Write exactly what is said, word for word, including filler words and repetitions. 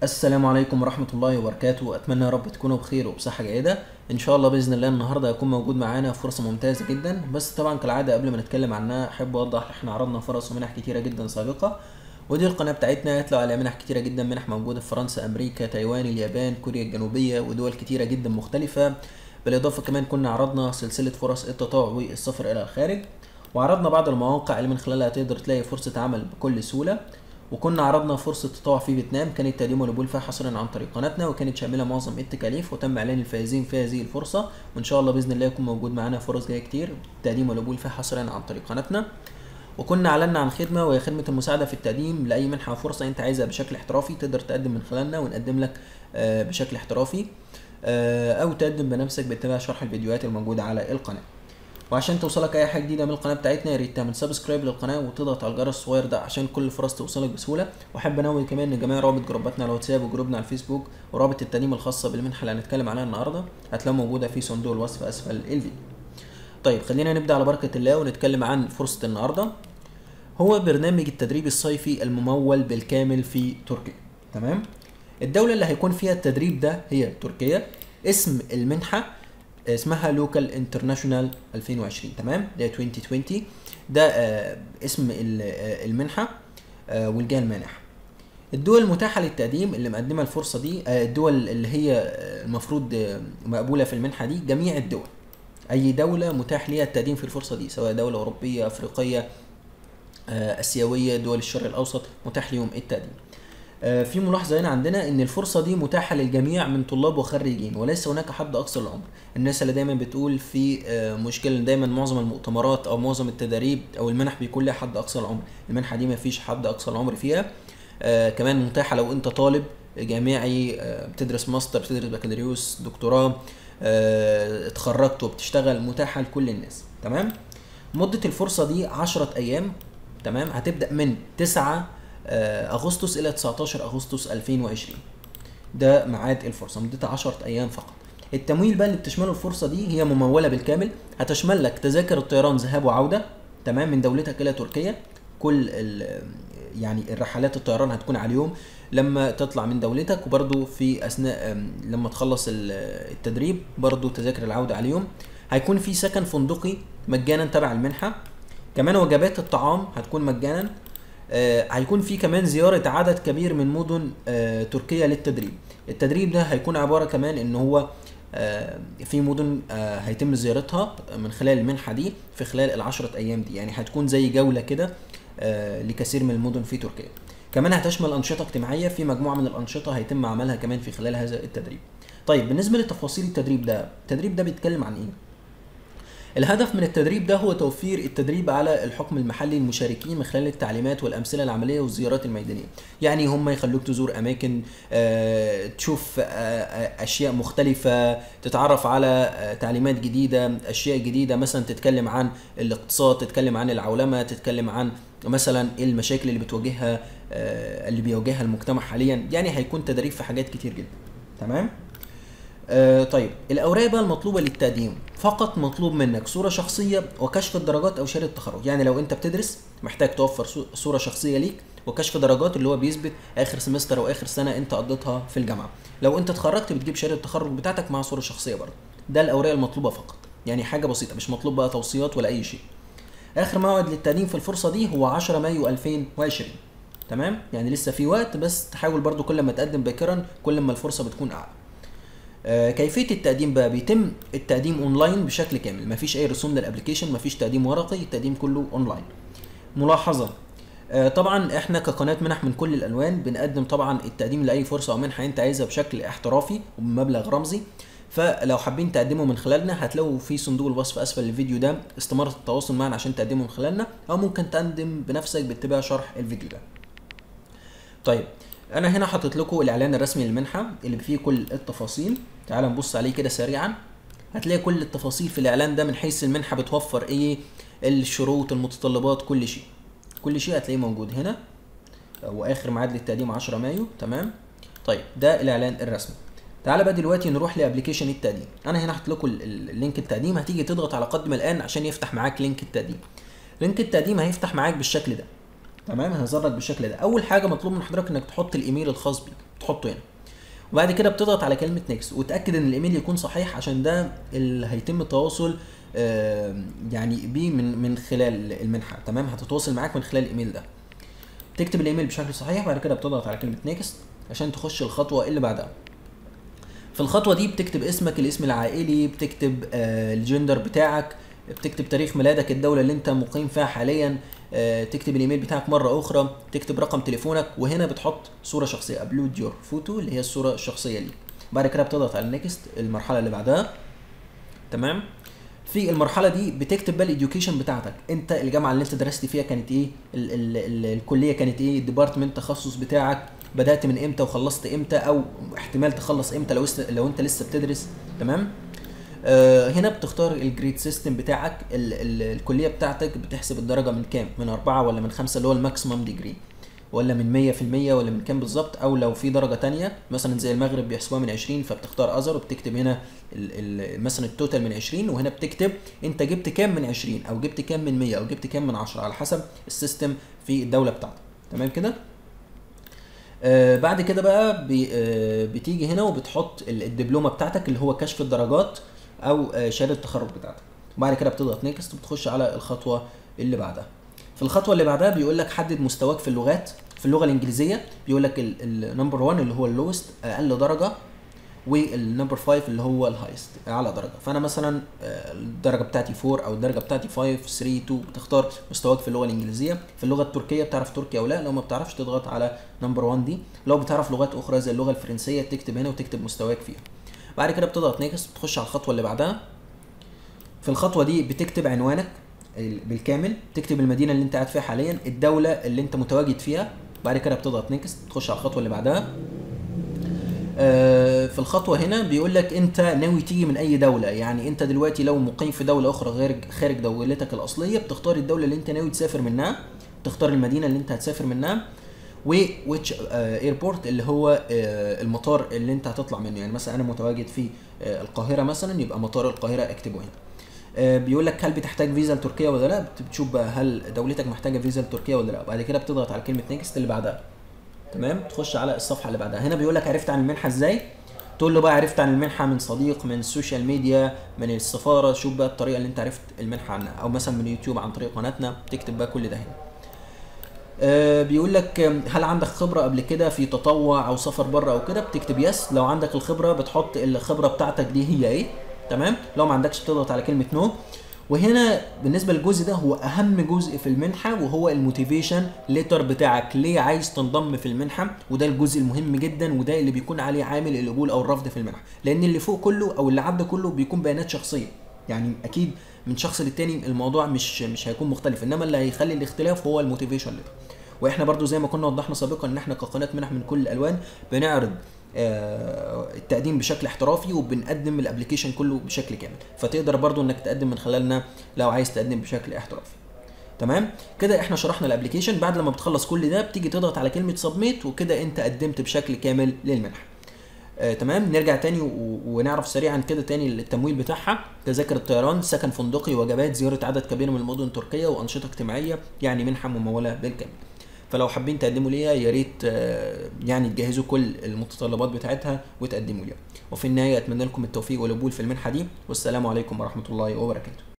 السلام عليكم ورحمة الله وبركاته. أتمنى يا رب تكونوا بخير وبصحة جيدة إن شاء الله. بإذن الله النهاردة هيكون موجود معانا فرصة ممتازة جدا، بس طبعا كالعادة قبل ما نتكلم عنها أحب أوضح إحنا عرضنا فرص ومنح كتيرة جدا سابقة، ودي القناة بتاعتنا هيطلع عليها منح كتيرة جدا، منح موجودة في فرنسا، أمريكا، تايوان، اليابان، كوريا الجنوبية ودول كتيرة جدا مختلفة. بالإضافة كمان كنا عرضنا سلسلة فرص التطوع والسفر إلى الخارج، وعرضنا بعض المواقع اللي من خلالها تقدر تلاقي فرصة عمل بكل سهولة، وكنا عرضنا فرصة تطوع في فيتنام كانت تقديم والقبول فيها حصريا عن طريق قناتنا، وكانت شاملة معظم التكاليف، وتم إعلان الفائزين في هذه الفرصة، وإن شاء الله بإذن الله يكون موجود معانا فرص جاية كتير تقديم والقبول فيها حصريا عن طريق قناتنا. وكنا اعلنا عن خدمه وهي خدمه المساعده في التقديم لاي منحه او فرصه انت عايزها بشكل احترافي، تقدر تقدم من خلالنا ونقدم لك بشكل احترافي، او تقدم بنفسك باتباع شرح الفيديوهات الموجوده على القناه. وعشان توصلك اي حاجه جديده من القناه بتاعتنا يا ريت تعمل سبسكرايب للقناه وتضغط على الجرس الصغير ده عشان كل الفرص توصلك بسهوله. واحب انوه كمان ان جميع روابط جروباتنا على الواتساب وجروبنا على الفيسبوك ورابط التقديم الخاصه بالمنحه اللي هنتكلم عنها النهارده هتلاقيها موجوده في صندوق الوصف اسفل الفيديو. طيب خلينا نبدا على بركه الله ونتكلم عن فرصه النهارده. هو برنامج التدريب الصيفي الممول بالكامل في تركيا. تمام. الدولة اللي هيكون فيها التدريب ده هي تركيا. اسم المنحة اسمها لوكال انترناشونال ألفين وعشرين. تمام، ده ألفين وعشرين ده آه اسم المنحة آه والجهة المانحة. الدول المتاحة للتقديم اللي مقدمة الفرصة دي آه الدول اللي هي المفروض آه مقبولة في المنحة دي جميع الدول. أي دولة متاح ليها التقديم في الفرصة دي، سواء دولة أوروبية، أفريقية، اسيويه، دول الشرق الاوسط متاح لهم التقديم. في ملاحظه هنا عندنا ان الفرصه دي متاحه للجميع من طلاب وخريجين، وليس هناك حد اقصى للعمر. الناس اللي دايما بتقول في مشكله دايما معظم المؤتمرات او معظم التدريب او المنح بيكون لها حد اقصى للعمر، المنحه دي ما فيش حد اقصى للعمر فيها. كمان متاحه لو انت طالب جامعي بتدرس ماستر، بتدرس بكالوريوس، دكتوراه، اتخرجت وبتشتغل، متاحه لكل الناس. تمام. مده الفرصه دي عشرة ايام. تمام، هتبدا من تسعة اغسطس الى تسعتاشر اغسطس ألفين وعشرين. ده ميعاد الفرصه، مدتها عشرة ايام فقط. التمويل بقى اللي بتشمله الفرصه دي هي مموله بالكامل، هتشمل لك تذاكر الطيران ذهاب وعوده، تمام، من دولتك الى تركيا. كل يعني الرحلات الطيران هتكون على اليوم لما تطلع من دولتك، وبرده في اثناء لما تخلص التدريب برده تذاكر العوده على اليوم. هيكون في سكن فندقي مجانا تبع المنحه، كمان وجبات الطعام هتكون مجانا. آه هيكون في كمان زيارة عدد كبير من مدن آه تركيا للتدريب. التدريب ده هيكون عبارة كمان ان هو آه في مدن آه هيتم زيارتها من خلال المنحة دي في خلال العشرة ايام دي، يعني هتكون زي جولة كده آه لكثير من المدن في تركيا. كمان هتشمل انشطة اجتماعية، في مجموعة من الانشطة هيتم عملها كمان في خلال هذا التدريب. طيب بالنسبة لتفاصيل التدريب ده، التدريب ده بيتكلم عن ايه؟ الهدف من التدريب ده هو توفير التدريب على الحكم المحلي للمشاركين من خلال التعليمات والامثله العمليه والزيارات الميدانيه. يعني هم يخلوك تزور اماكن، آه، تشوف آه، اشياء مختلفه، تتعرف على آه، تعليمات جديده، اشياء جديده، مثلا تتكلم عن الاقتصاد، تتكلم عن العولمه، تتكلم عن مثلا المشاكل اللي بتواجهها آه، اللي بيواجهها المجتمع حاليا. يعني هيكون تدريب في حاجات كتير جدا. تمام. آه طيب الاوراق بقى المطلوبه للتقديم، فقط مطلوب منك صوره شخصيه وكشف الدرجات او شهاده التخرج. يعني لو انت بتدرس محتاج توفر صوره شخصيه ليك وكشف درجات اللي هو بيثبت اخر سمستر او اخر سنه انت قضيتها في الجامعه. لو انت اتخرجت بتجيب شهاده التخرج بتاعتك مع صوره شخصيه برضه. ده الاوراق المطلوبه فقط، يعني حاجه بسيطه، مش مطلوب بقى توصيات ولا اي شيء. اخر موعد للتقديم في الفرصه دي هو عشرة مايو ألفين وعشرين. تمام، يعني لسه في وقت، بس تحاول برضه كل ما تقدم باكرا كل ما الفرصه بتكون اعلى. آه كيفيه التقديم بقى، بيتم التقديم اونلاين بشكل كامل، مفيش اي رسوم للابلكيشن، مفيش تقديم ورقي، التقديم كله اونلاين. ملاحظه، آه طبعا احنا كقناه منح من كل الالوان بنقدم طبعا التقديم لاي فرصه او منحه انت عايزها بشكل احترافي وبمبلغ رمزي. فلو حابين تقدموا من خلالنا هتلاقوا في صندوق الوصف اسفل الفيديو ده استمارة التواصل معنا عشان تقدموا من خلالنا، او ممكن تقدم بنفسك باتباع شرح الفيديو ده. طيب انا هنا حاطط لكم الاعلان الرسمي للمنحه اللي فيه كل التفاصيل، تعال نبص عليه كده سريعا. هتلاقي كل التفاصيل في الاعلان ده من حيث المنحه بتوفر ايه، الشروط، المتطلبات، كل شيء كل شيء هتلاقيه موجود هنا. واخر ميعاد للتقديم عشرة مايو. تمام. طيب ده الاعلان الرسمي. تعال بقى دلوقتي نروح لابلكيشن التقديم. انا هنا حاطط لكم اللينك التقديم، هتيجي تضغط على قدم الان عشان يفتح معاك لينك التقديم. لينك التقديم هيفتح معاك بالشكل ده. تمام، هيظهر لك بالشكل ده. اول حاجه مطلوب من حضرتك انك تحط الايميل الخاص بيك، تحطه هنا، وبعد كده بتضغط على كلمه نيكست وتاكد ان الايميل يكون صحيح، عشان ده اللي هيتم التواصل آه يعني بيه من من خلال المنحه. تمام، هتتواصل معاك من خلال الايميل ده. تكتب الايميل بشكل صحيح، بعد كده بتضغط على كلمه نيكست عشان تخش الخطوه اللي بعدها. في الخطوه دي بتكتب اسمك، الاسم العائلي، بتكتب آه الجندر بتاعك، بتكتب تاريخ ميلادك، الدوله اللي انت مقيم فيها حاليا، آه تكتب الايميل بتاعك مره اخرى، تكتب رقم تليفونك، وهنا بتحط صوره شخصيه، ابلود يور فوتو اللي هي الصوره الشخصيه ليك. بعد كده بتضغط على نيكست، المرحله اللي بعدها. تمام، في المرحله دي بتكتب بقى الاديوكيشن بتاعتك، انت الجامعه اللي انت درست فيها كانت ايه، ال ال ال الكليه كانت ايه، الديبارتمنت التخصص بتاعك بدات من امتى وخلصت امتى، او احتمال تخلص امتى لو لو انت لسه بتدرس. تمام، آه هنا بتختار الجريد سيستم بتاعك، ال ال الكليه بتاعتك بتحسب الدرجه من كام، من أربعة ولا من خمسة اللي هو الماكسيمم ديجري، ولا من مية في المية ولا من كام بالظبط، او لو في درجه تانية مثلا زي المغرب بيحسبوها من عشرين، فبتختار اذر وبتكتب هنا ال ال مثلا التوتال من عشرين، وهنا بتكتب انت جبت كام من عشرين او جبت كام من مية او جبت كام من عشرة على حسب السيستم في الدوله بتاعتك. تمام كده. آه بعد كده بقى بي آه بتيجي هنا وبتحط الدبلومه بتاعتك اللي هو كشف الدرجات او آه شهاده التخرج بتاعتك، وبعد كده بتضغط نيكست وبتخش على الخطوه اللي بعدها. في الخطوه اللي بعدها بيقول لك حدد مستواك في اللغات. في اللغه الانجليزيه بيقول لك النمبر واحد اللي هو اللوست اقل درجه، والنمبر خمسة اللي هو الهايست اعلى درجه. فانا مثلا الدرجه بتاعتي أربعة او الدرجه بتاعتي خمسة تلاتة اتنين. بتختار مستواك في اللغه الانجليزيه. في اللغه التركيه بتعرف تركي او لا، لو ما بتعرفش تضغط على نمبر واحد دي. لو بتعرف لغات اخرى زي اللغه الفرنسيه تكتب هنا وتكتب مستواك فيها. بعد كده بتضغط نيكست بتخش على الخطوه اللي بعدها. في الخطوه دي بتكتب عنوانك بالكامل، تكتب المدينه اللي انت قاعد فيها حاليا، الدوله اللي انت متواجد فيها. بعد كده بتضغط نيكست تخش على الخطوه اللي بعدها. آه في الخطوه هنا بيقول لك انت ناوي تيجي من اي دوله، يعني انت دلوقتي لو مقيم في دوله اخرى غير خارج دولتك الاصليه بتختار الدوله اللي انت ناوي تسافر منها، تختار المدينه اللي انت هتسافر منها، وويتش ايربورت اللي هو آه المطار اللي انت هتطلع منه. يعني مثلا انا متواجد في آه القاهره مثلا، يبقى مطار القاهره اكتبه هنا. آه بيقول لك هل بتحتاج فيزا لتركيا ولا لا، بتشوف بقى هل دولتك محتاجه فيزا لتركيا ولا لا. بعد كده بتضغط على كلمه نيكست اللي بعدها. تمام، تخش على الصفحه اللي بعدها. هنا بيقول لك عرفت عن المنحه ازاي، تقول له بقى عرفت عن المنحه من صديق، من السوشيال ميديا، من السفاره. شوف بقى الطريقه اللي انت عرفت المنحه عنها، او مثلا من يوتيوب عن طريق قناتنا. تكتب بقى كل ده هنا. آه بيقول لك هل عندك خبره قبل كده في تطوع او سفر بره او كده، بتكتب يس. لو عندك الخبره بتحط الخبره بتاعتك دي هي ايه. تمام، لو ما عندكش بتضغط على كلمه نو. وهنا بالنسبه للجزء ده هو اهم جزء في المنحه، وهو الموتيفيشن ليتر بتاعك، ليه عايز تنضم في المنحه. وده الجزء المهم جدا، وده اللي بيكون عليه عامل القبول او الرفض في المنحه، لان اللي فوق كله او اللي عدى كله بيكون بيانات شخصيه. يعني اكيد من شخص للتاني الموضوع مش مش هيكون مختلف، انما اللي هيخلي الاختلاف هو الموتيفيشن ليتر. واحنا برضو زي ما كنا وضحنا سابقا ان احنا كقناه منح من كل الالوان بنعرض التقديم بشكل احترافي، وبنقدم الابلكيشن كله بشكل كامل، فتقدر برضو انك تقدم من خلالنا لو عايز تقدم بشكل احترافي. تمام كده احنا شرحنا الابلكيشن. بعد لما بتخلص كل ده بتيجي تضغط على كلمه سبميت، وكده انت قدمت بشكل كامل للمنحه. آه، تمام، نرجع تاني ونعرف سريعا كده تاني التمويل بتاعها. تذاكر الطيران، سكن فندقي، وجبات، زياره عدد كبير من المدن التركيه، وانشطه اجتماعيه، يعني منحه مموله بالكامل. فلو حابين تقدموا ليها يا ريت يعني تجهزوا كل المتطلبات بتاعتها وتقدموا ليها. وفي النهايه اتمنى لكم التوفيق والقبول في المنحه دي، والسلام عليكم ورحمه الله وبركاته.